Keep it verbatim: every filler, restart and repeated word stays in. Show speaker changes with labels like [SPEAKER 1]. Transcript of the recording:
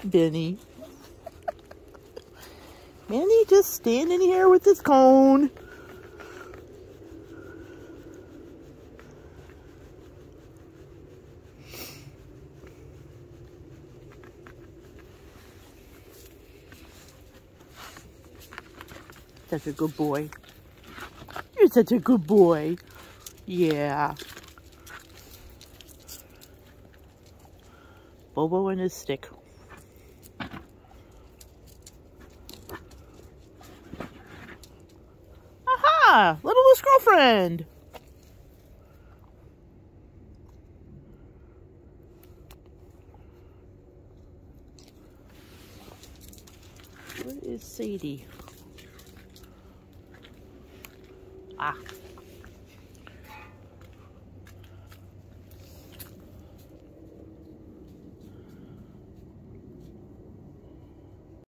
[SPEAKER 1] Benny. Benny just standing here with his cone. Such a good boy. You're such a good boy. Yeah. Bobo and his stick. Aha! Littlest girlfriend. Where is Sadie? Ah.